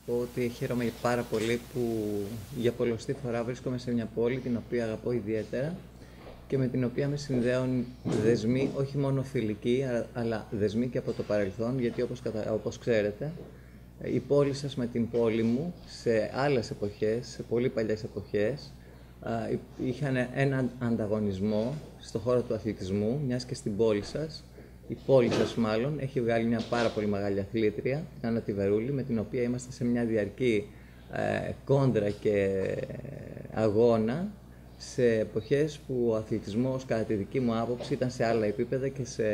πω ότι χαίρομαι πάρα πολύ που για πολλοστή φορά βρίσκομαι σε μια πόλη την οποία αγαπώ ιδιαίτερα και με την οποία με συνδέουν δεσμοί όχι μόνο φιλικοί, αλλά δεσμοί και από το παρελθόν, γιατί όπως ξέρετε, η πόλη σας με την πόλη μου σε άλλες εποχές, σε πολύ παλιές εποχές, είχαν έναν ανταγωνισμό στον χώρο του αθλητισμού, μιας και στην πόλη σας, η πόλη σας μάλλον, έχει βγάλει μια πάρα πολύ μεγάλη αθλήτρια, την Άννα τη Βερούλη, με την οποία είμαστε σε μια διαρκή κόντρα και αγώνα σε εποχές που ο αθλητισμός, κατά τη δική μου άποψη, ήταν σε άλλα επίπεδα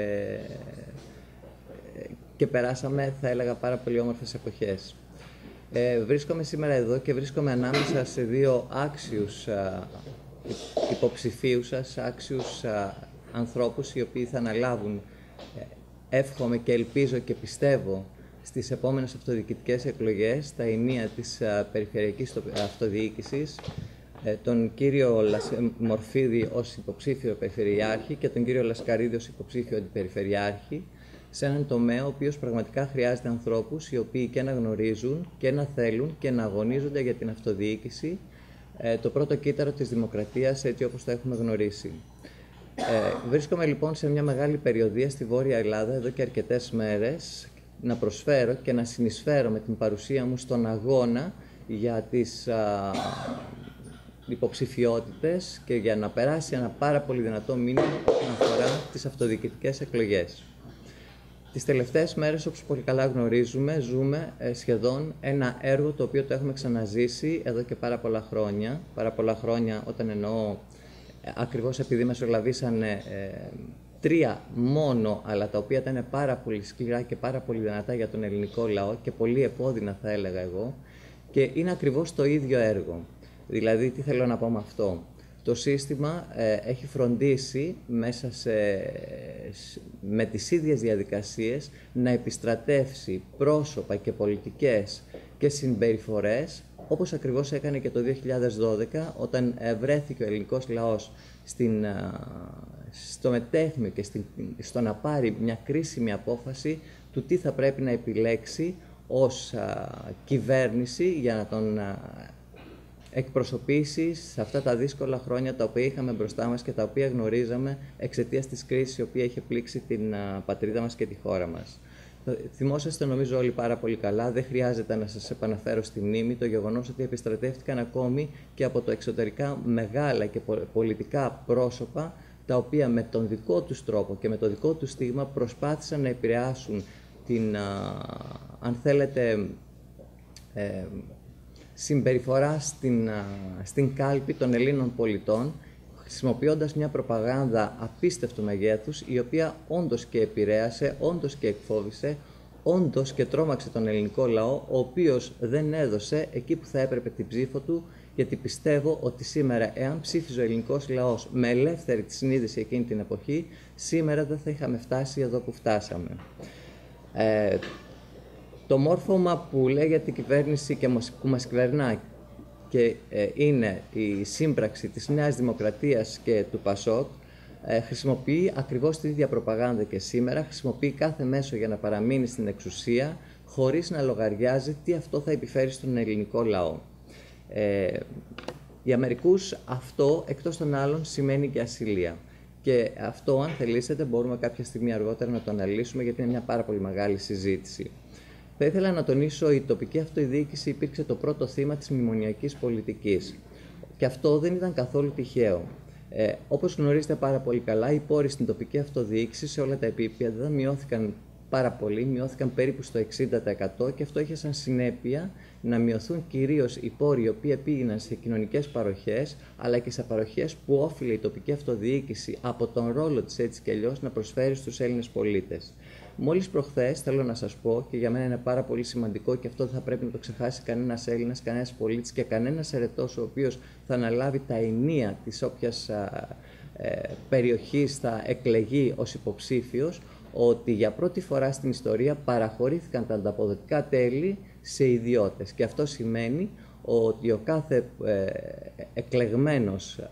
και περάσαμε, θα έλεγα, πάρα πολύ όμορφες εποχές. Βρίσκομαι σήμερα εδώ και βρίσκομαι ανάμεσα σε δύο άξιους υποψηφίους σας, άξιους ανθρώπους οι οποίοι θα αναλάβουν, εύχομαι και ελπίζω και πιστεύω, στις επόμενες αυτοδιοικητικές εκλογές τα ενία της περιφερειακής αυτοδιοίκησης, τον κύριο Μορφίδη ως υποψήφιο περιφερειάρχη και τον κύριο Λασκαρίδη ως υποψήφιο αντιπεριφερειάρχη, σε έναν τομέα ο οποίος πραγματικά χρειάζεται ανθρώπους οι οποίοι και να γνωρίζουν και να θέλουν και να αγωνίζονται για την αυτοδιοίκηση, το πρώτο κύτταρο της δημοκρατίας έτσι όπως το έχουμε γνωρίσει. Βρίσκομαι λοιπόν σε μια μεγάλη περιοδεία στη Βόρεια Ελλάδα εδώ και αρκετές μέρες να προσφέρω και να συνεισφέρω με την παρουσία μου στον αγώνα για τις υποψηφιότητες και για να περάσει ένα πάρα πολύ δυνατό μήνυμα όσον αφορά τις αυτοδιοικητικές εκλογές. Τις τελευταίες μέρες, όπως πολύ καλά γνωρίζουμε, ζούμε σχεδόν ένα έργο το οποίο το έχουμε ξαναζήσει εδώ και πάρα πολλά χρόνια. Πάρα πολλά χρόνια όταν εννοώ ακριβώς επειδή μεσολαβήσανε τρία μόνο, αλλά τα οποία ήταν πάρα πολύ σκληρά και πάρα πολύ δυνατά για τον ελληνικό λαό και πολύ επώδυνα θα έλεγα εγώ, και είναι ακριβώς το ίδιο έργο. Δηλαδή, τι θέλω να πω με αυτό. Το σύστημα έχει φροντίσει μέσα με τις ίδιες διαδικασίες να επιστρατεύσει πρόσωπα και πολιτικές και συμπεριφορές, όπως ακριβώς έκανε και το 2012 όταν βρέθηκε ο ελληνικός λαός στο μετέχμιο και στο να πάρει μια κρίσιμη απόφαση του τι θα πρέπει να επιλέξει ως κυβέρνηση για να τον εκπροσωπήσει σε αυτά τα δύσκολα χρόνια τα οποία είχαμε μπροστά μας και τα οποία γνωρίζαμε εξαιτίας της κρίσης η οποία είχε πλήξει την πατρίδα μας και τη χώρα μας. Θυμόσαστε νομίζω όλοι πάρα πολύ καλά, δεν χρειάζεται να σας επαναφέρω στη μνήμη το γεγονός ότι επιστρατεύτηκαν ακόμη και από το εξωτερικά μεγάλα και πολιτικά πρόσωπα τα οποία με τον δικό τους τρόπο και με το δικό τους στίγμα προσπάθησαν να επηρεάσουν την, αν θέλετε, συμπεριφορά στην κάλπη των Ελλήνων πολιτών, χρησιμοποιώντας μια προπαγάνδα απίστευτου μεγέθους, η οποία όντως και επηρέασε, όντως και εκφόβησε, όντως και τρόμαξε τον ελληνικό λαό, ο οποίος δεν έδωσε εκεί που θα έπρεπε την ψήφο του, γιατί πιστεύω ότι σήμερα, εάν ψήφιζε ο ελληνικός λαός με ελεύθερη τη συνείδηση εκείνη την εποχή, σήμερα δεν θα είχαμε φτάσει εδώ που φτάσαμε. Το μόρφωμα που λέγεται κυβέρνηση και που μας κυβερνά και είναι η σύμπραξη της Νέας Δημοκρατίας και του ΠΑΣΟΚ, χρησιμοποιεί ακριβώς την ίδια προπαγάνδα και σήμερα, χρησιμοποιεί κάθε μέσο για να παραμείνει στην εξουσία, χωρίς να λογαριάζει τι αυτό θα επιφέρει στον ελληνικό λαό. Για μερικούς αυτό, εκτός των άλλων, σημαίνει και ασυλία. Και αυτό, αν θελήσετε, μπορούμε κάποια στιγμή αργότερα να το αναλύσουμε, γιατί είναι μια πάρα πολύ μεγάλη συζήτηση. Θα ήθελα να τονίσω ότι η τοπική αυτοδιοίκηση υπήρξε το πρώτο θύμα της μνημονιακής πολιτικής. Και αυτό δεν ήταν καθόλου τυχαίο. Όπως γνωρίζετε πάρα πολύ καλά, οι πόροι στην τοπική αυτοδιοίκηση σε όλα τα επίπεδα μειώθηκαν πάρα πολύ, μειώθηκαν περίπου στο 60% και αυτό είχε σαν συνέπεια να μειωθούν κυρίως οι πόροι οι οποίοι πήγαιναν σε κοινωνικές παροχές, αλλά και σε παροχές που όφιλε η τοπική αυτοδιοίκηση από τον ρόλο της έτσι και αλλιώς να προσφέρει στους Έλληνες πολίτες. Μόλις προχθές, θέλω να σας πω, και για μένα είναι πάρα πολύ σημαντικό και αυτό δεν θα πρέπει να το ξεχάσει κανένας Έλληνας, κανένας πολίτης και κανένας ερετός ο οποίος θα αναλάβει τα ενία της όποιας περιοχής θα εκλεγεί ως υποψήφιος, ότι για πρώτη φορά στην ιστορία παραχωρήθηκαν τα ανταποδοτικά τέλη σε ιδιώτες. Και αυτό σημαίνει ότι ο κάθε εκλεγμένος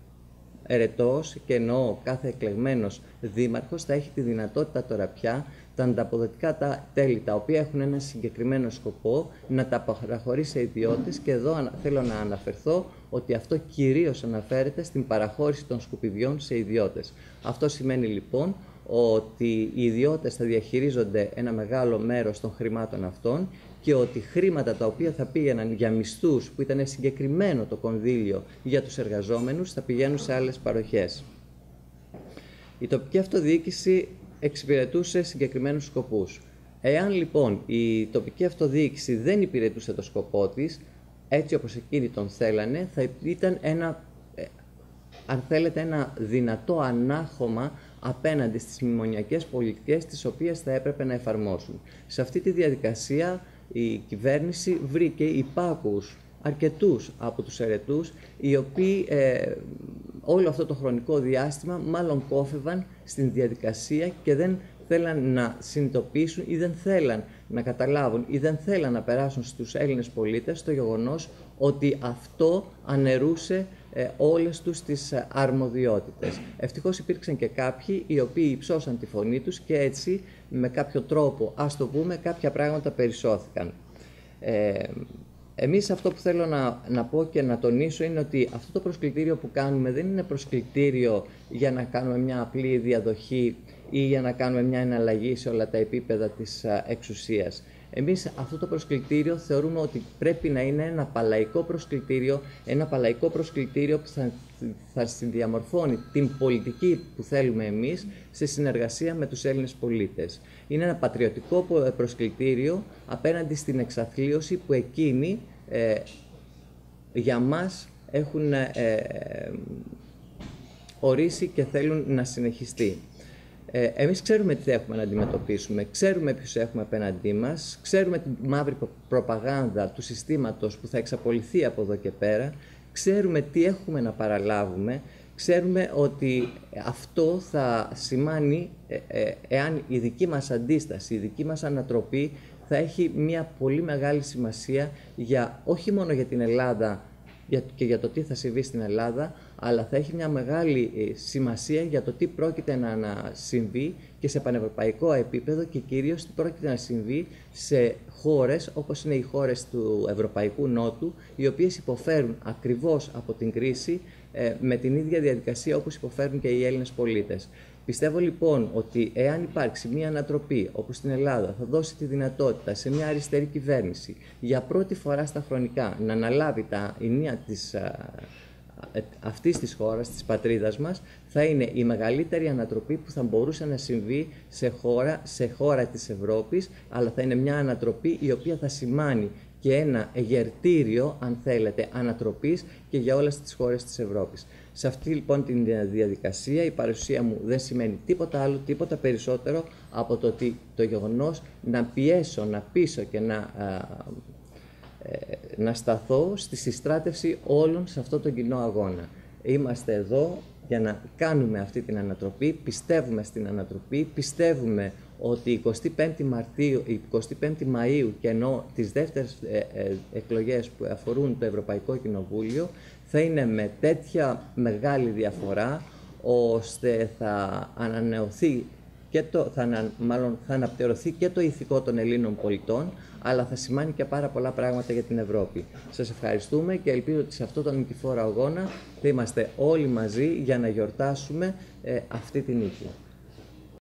ερετός, και εννοώ κάθε εκλεγμένος δήμαρχος, θα έχει τη δυνατότητα τώρα πια τα ανταποδοτικά τέλη τα οποία έχουν ένα συγκεκριμένο σκοπό να τα παραχωρήσει σε ιδιώτες, και εδώ θέλω να αναφερθώ ότι αυτό κυρίως αναφέρεται στην παραχώρηση των σκουπιδιών σε ιδιώτες. Αυτό σημαίνει λοιπόν ότι οι ιδιώτες θα διαχειρίζονται ένα μεγάλο μέρος των χρημάτων αυτών και ότι χρήματα τα οποία θα πήγαιναν για μισθούς, που ήταν συγκεκριμένο το κονδύλιο για τους εργαζόμενους, θα πηγαίνουν σε άλλες παροχές. Η τοπική αυτοδιοίκηση εξυπηρετούσε συγκεκριμένους σκοπούς. Εάν λοιπόν η τοπική αυτοδιοίκηση δεν υπηρετούσε το σκοπό της, έτσι όπως εκείνοι τον θέλανε, θα ήταν αν θέλετε, ένα δυνατό ανάχωμα απέναντι στις μνημονιακές πολιτικές τις οποίες θα έπρεπε να εφαρμόσουν. Σε αυτή τη διαδικασία η κυβέρνηση βρήκε υπάκουους αρκετούς από τους αιρετούς, οι οποίοι όλο αυτό το χρονικό διάστημα μάλλον κόφευαν στην διαδικασία και δεν θέλαν να συνειδητοποιήσουν ή δεν θέλαν να καταλάβουν ή δεν θέλαν να περάσουν στους Έλληνες πολίτες το γεγονός ότι αυτό αναιρούσε όλες τους τις αρμοδιότητες. Ευτυχώς υπήρξαν και κάποιοι οι οποίοι υψώσαν τη φωνή τους και έτσι με κάποιο τρόπο, ας το πούμε, κάποια πράγματα περισσώθηκαν. Εμείς αυτό που θέλω να πω και να τονίσω είναι ότι αυτό το προσκλητήριο που κάνουμε δεν είναι προσκλητήριο για να κάνουμε μια απλή διαδοχή ή για να κάνουμε μια εναλλαγή σε όλα τα επίπεδα της εξουσίας. Εμείς αυτό το προσκλητήριο θεωρούμε ότι πρέπει να είναι ένα παλαϊκό προσκλητήριο που θα συνδιαμορφώνει την πολιτική που θέλουμε εμείς σε συνεργασία με τους Έλληνες πολίτες. Είναι ένα πατριωτικό προσκλητήριο απέναντι στην εξαθλίωση που εκείνοι για μας έχουν ορίσει και θέλουν να συνεχιστεί. Εμείς ξέρουμε τι έχουμε να αντιμετωπίσουμε, ξέρουμε ποιους έχουμε απέναντί μας, ξέρουμε τη μαύρη προπαγάνδα του συστήματος που θα εξαπολυθεί από εδώ και πέρα, ξέρουμε τι έχουμε να παραλάβουμε, ξέρουμε ότι αυτό θα σημάνει, εάν η δική μας αντίσταση, η δική μας ανατροπή θα έχει μια πολύ μεγάλη σημασία όχι μόνο για την Ελλάδα και για το τι θα συμβεί στην Ελλάδα, αλλά θα έχει μια μεγάλη σημασία για το τι πρόκειται να συμβεί και σε πανευρωπαϊκό επίπεδο και κυρίως τι πρόκειται να συμβεί σε χώρες όπως είναι οι χώρες του Ευρωπαϊκού Νότου, οι οποίες υποφέρουν ακριβώς από την κρίση με την ίδια διαδικασία όπως υποφέρουν και οι Έλληνες πολίτες. Πιστεύω λοιπόν ότι εάν υπάρξει μια ανατροπή όπως στην Ελλάδα, θα δώσει τη δυνατότητα σε μια αριστερή κυβέρνηση για πρώτη φορά στα χρονικά να αναλάβει τα ηνία αυτής της χώρας, της πατρίδας μας, θα είναι η μεγαλύτερη ανατροπή που θα μπορούσε να συμβεί σε χώρα της Ευρώπης, αλλά θα είναι μια ανατροπή η οποία θα σημάνει και ένα εγερτήριο, αν θέλετε, ανατροπής και για όλες τις χώρες της Ευρώπης. Σε αυτή λοιπόν την διαδικασία η παρουσία μου δεν σημαίνει τίποτα άλλο, τίποτα περισσότερο από το γεγονός να πιέσω, να πείσω και να σταθώ στη συστράτευση όλων σε αυτό τον κοινό αγώνα. Είμαστε εδώ για να κάνουμε αυτή την ανατροπή, πιστεύουμε στην ανατροπή, πιστεύουμε ότι η 25η Μαΐου και ενώ τις δεύτερες εκλογές που αφορούν το Ευρωπαϊκό Κοινοβούλιο θα είναι με τέτοια μεγάλη διαφορά ώστε θα ανανεωθεί και θα αναπτερωθεί και το ηθικό των Ελλήνων πολιτών, αλλά θα σημάνει και πάρα πολλά πράγματα για την Ευρώπη. Σας ευχαριστούμε και ελπίζω ότι σε αυτόν τον νικηφόρο αγώνα θα είμαστε όλοι μαζί για να γιορτάσουμε αυτή την νίκη.